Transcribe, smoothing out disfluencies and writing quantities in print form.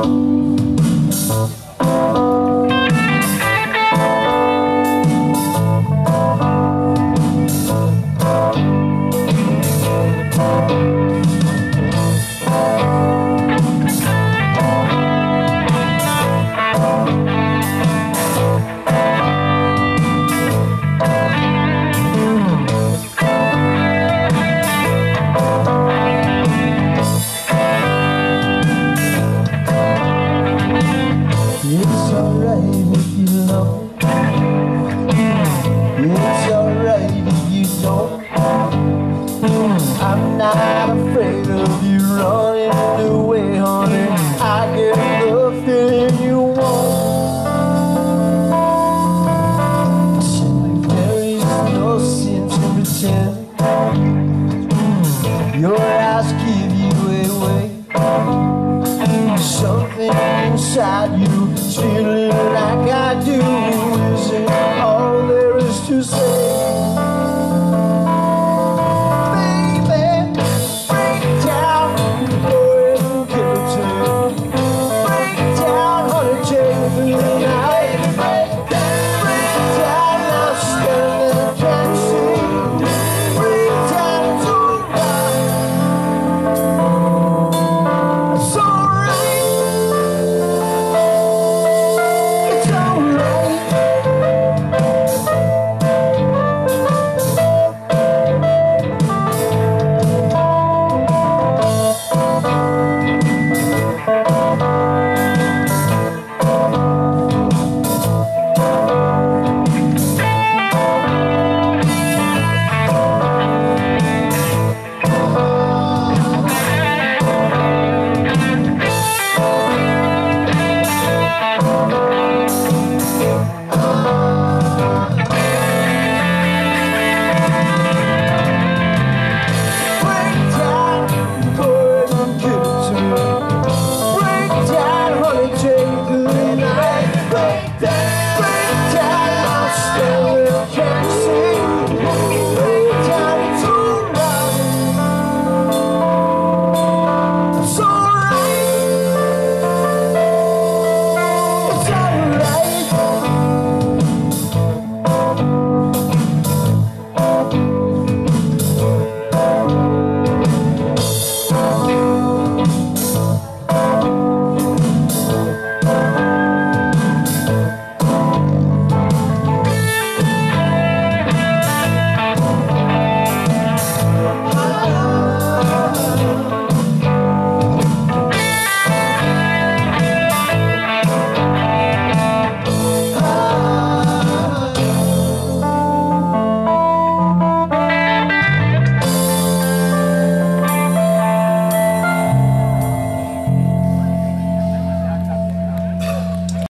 It's alright if you love me. It's alright if you don't. I'm not afraid of you running away, honey. I get the feeling you want. There is no sense in pretending. Your eyes give you away. Something inside you is feeling like I do. Is it all there is to say?